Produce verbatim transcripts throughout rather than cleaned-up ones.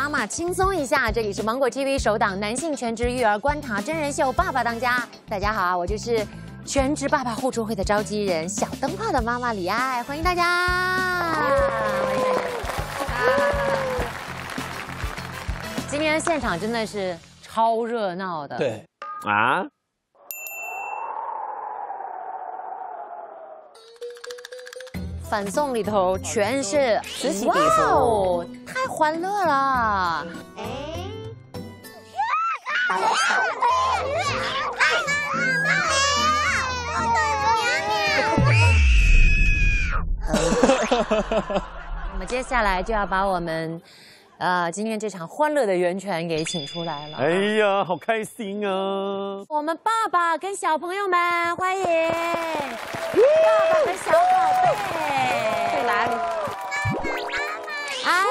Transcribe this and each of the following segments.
妈妈轻松一下。这里是芒果 T V 首档男性全职育儿观察真人秀《爸爸当家》。大家好，我就是全职爸爸互助会的召集人小灯泡的妈妈李爱，欢迎大家！欢迎大家！今天现场真的是超热闹的。 对啊。 反送里头全是此起彼伏，太欢乐了！哎，那么接下来就要把我们，呃，今天这场欢乐的源泉给请出来了。 哎呀，好开心啊！ 我们爸爸跟小朋友们欢迎。 爸爸的小宝贝在哪里？哎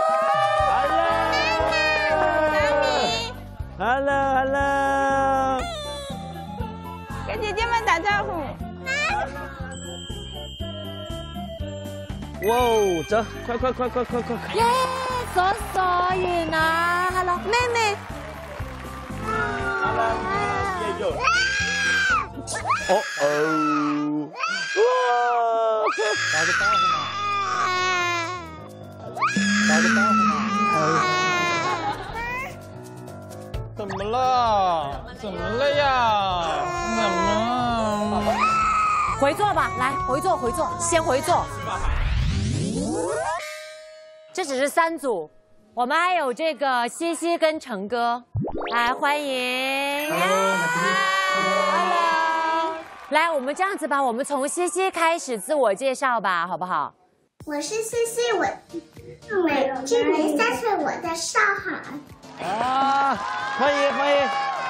呀 ！Hello，Hello， 跟姐姐们打招呼。 哇哦，走，快快快快快快快！ 耶，索索雨呢 ？Hello， 妹妹。 Hello， 也有。哦哦。 哇！打个招呼嘛！打个招呼嘛！怎么了？怎么了呀？怎么了？ 回座吧，来回座，回座，先回座。这只是三组，我们还有这个西西跟成哥，来欢迎。Hello。 来，我们这样子吧，我们从西西开始自我介绍吧，好不好？ 我是西西，我我今年三岁，我在上海。 啊，欢迎欢迎。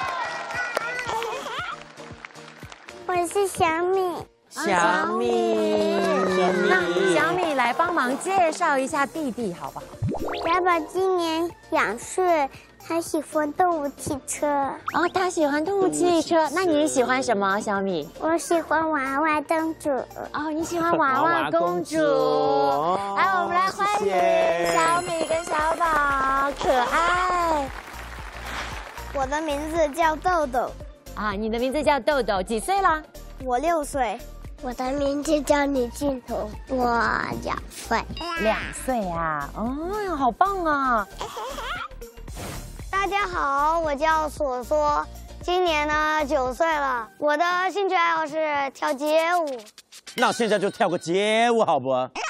我是小米。 小米，小米， 那小米来帮忙介绍一下弟弟，好不好？ 小宝今年两岁。 他喜欢动物汽车哦，他喜欢动物汽车。那你喜欢什么，小米？ 我喜欢娃娃公主。 哦，你喜欢娃娃公主。来，我们来欢迎小米跟小宝，可爱。 我的名字叫豆豆。 啊，你的名字叫豆豆，几岁了？ 我六岁。我的名字叫李俊彤，我两岁。 两岁啊，哦，好棒啊！ 大家好，我叫索索，今年呢九岁了。我的兴趣爱好是跳街舞。 那现在就跳个街舞好不？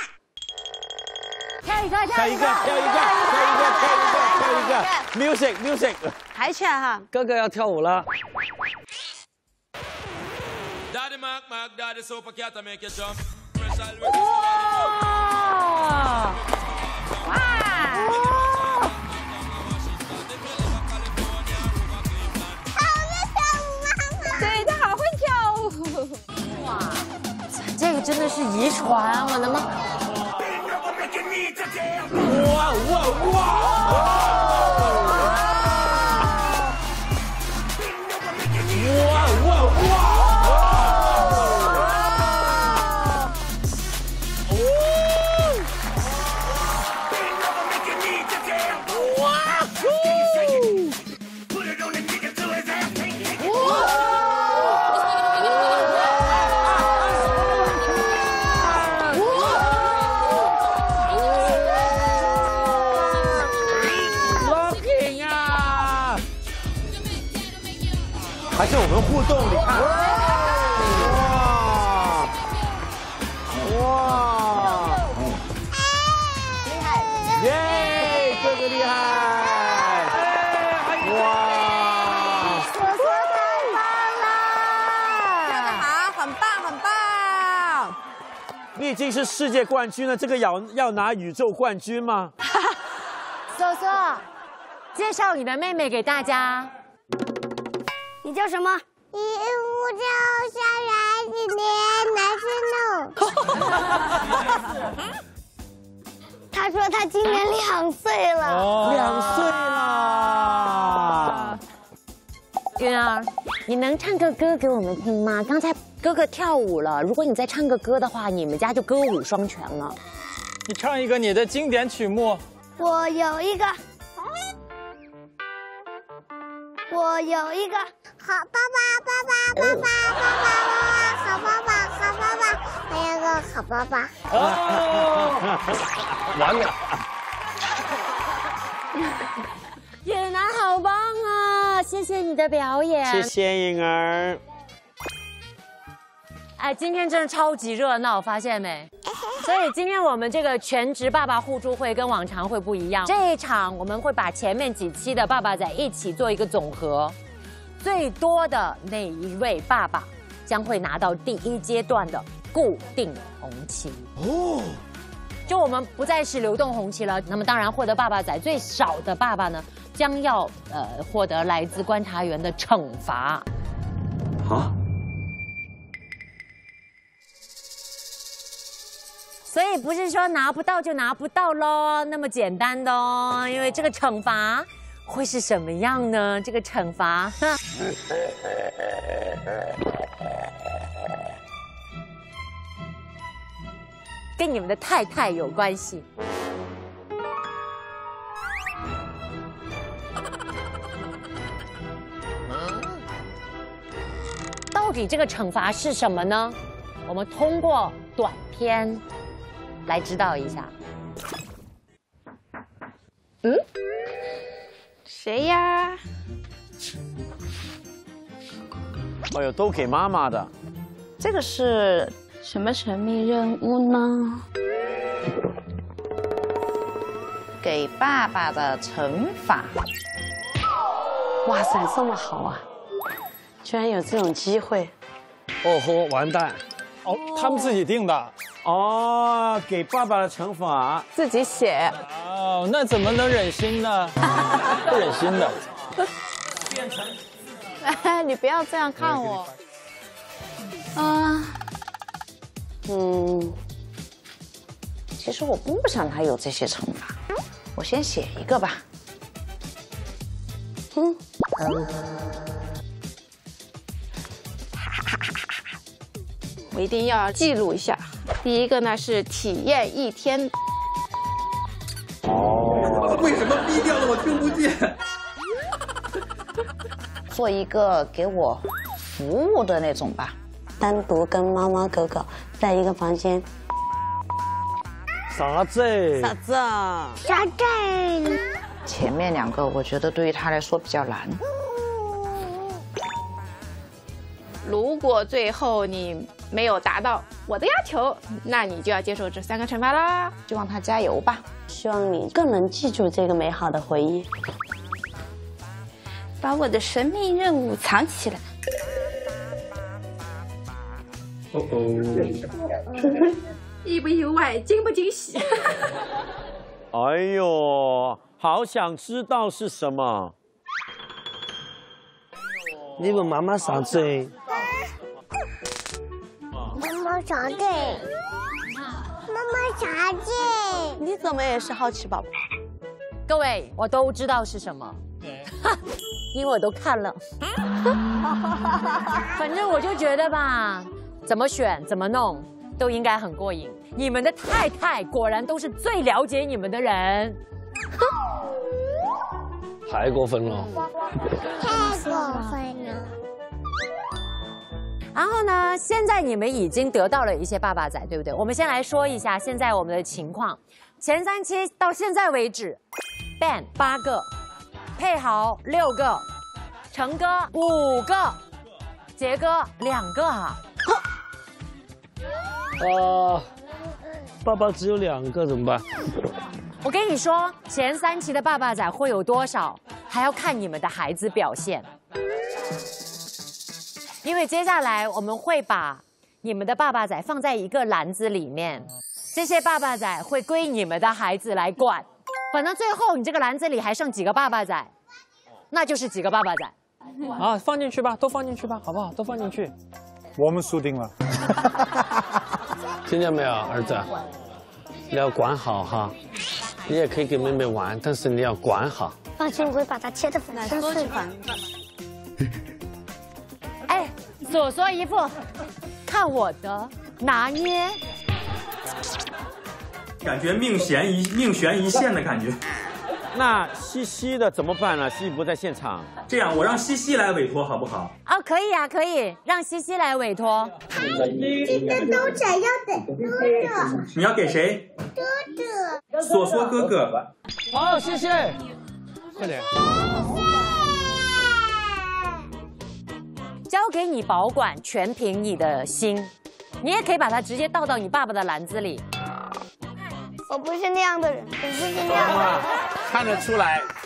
跳一个， 跳一个，跳一个，跳一个，跳一个，跳一个 ，music music， 抬起来哈， 哥哥要跳舞了。 哇！哇！ 对他好会跳舞， 哇，这个真的是遗传，我的妈！ 哇哇哇！哇哇哇！还是我们互动，你看，哇哇，厉害，耶，哥哥厉害，哇， 索索太棒了， 跳得好，很棒很棒。 你已经是世界冠军了，这个要要拿宇宙冠军吗？ 索索，介绍你的妹妹给大家。 你叫什么？一五九小圆子年男生弄。他说他今年两岁了。 哦，两岁了。 云儿，你能唱个歌给我们听吗？刚才哥哥跳舞了，如果你再唱个歌的话，你们家就歌舞双全了。 你唱一个你的经典曲目。 我有一个我有一个好爸爸，爸爸，爸爸，爸爸，爸爸，好爸爸，好爸爸，还有个好爸爸。 哦，完美。 野男好棒啊！谢谢你的表演， 谢谢颖儿。 哎，今天真的超级热闹，发现没？所以今天我们这个全职爸爸互助会跟往常会不一样，这一场我们会把前面几期的爸爸仔一起做一个总和，最多的那一位爸爸将会拿到第一阶段的固定红旗哦。就我们不再是流动红旗了，那么当然获得爸爸仔最少的爸爸呢，将要呃获得来自观察员的惩罚。 啊？ 所以不是说拿不到就拿不到喽，那么简单的哦，因为这个惩罚会是什么样呢？这个惩罚，跟你们的太太有关系。到底这个惩罚是什么呢？我们通过短片来知道一下。 嗯，谁呀？ 哎呦，都给妈妈的。 这个是什么神秘任务呢？给爸爸的惩罚。 哇塞，这么好啊！居然有这种机会。 哦豁，完蛋！ 哦，他们自己定的。 哦，给爸爸的惩罚自己写。 哦，那怎么能忍心呢？不忍心的。 哎，你不要这样看我。啊， 嗯，其实我不想他有这些惩罚，我先写一个吧。嗯， 我一定要记录一下。第一个呢是体验一天。 哦， 为什么低调的我听不见？ 做一个给我服务的那种吧。 单独跟猫猫狗狗在一个房间。 啥子？ 啥子啊？ 啥子？ 前面两个我觉得对于他来说比较难。 如果最后你没有达到我的要求，那你就要接受这三个惩罚啦。 希望他加油吧。 希望你更能记住这个美好的回忆。 把我的神秘任务藏起来。 哦哦， 意不意外，惊不惊喜？ 哎呦，好想知道是什么。 你问妈妈啥子？ 妈妈啥子？妈妈啥子？ 你怎么也是好奇宝宝？ 各位，我都知道是什么，因为我都看了。反正我就觉得吧，怎么选怎么弄都应该很过瘾。你们的太太果然都是最了解你们的人。 太过分了！ 太过分了。 然后呢，现在你们已经得到了一些爸爸仔，对不对？我们先来说一下现在我们的情况。前三期到现在为止 ，Ben 八个，佩豪六个，成哥五个，杰哥两个啊。 啊，爸爸只有两个怎么办？ 我跟你说，前三期的爸爸仔会有多少，还要看你们的孩子表现。因为接下来我们会把你们的爸爸仔放在一个篮子里面，这些爸爸仔会归你们的孩子来管。反正最后你这个篮子里还剩几个爸爸仔，那就是几个爸爸仔。 啊，放进去吧，都放进去吧，好不好？都放进去。 我们输定了。 听见没有，儿子？你要管好哈。你也可以跟妹妹玩，但是你要管好。 放心，我会把它切得粉身碎骨。 哎，索索一副看我的拿捏， 感觉命悬一命悬一线的感觉。 那西西的怎么办呢？西西不在现场。 这样，我让西西来委托好不好？ 哦，可以啊，可以让西西来委托。 这个都想要给哥哥。 你要给谁？ 哥哥。 索索哥哥。 好，谢谢。快点。 交给你保管，全凭你的心。你也可以把它直接倒到你爸爸的篮子里。 我不是那样的人，我不是那样的人。 看得出来，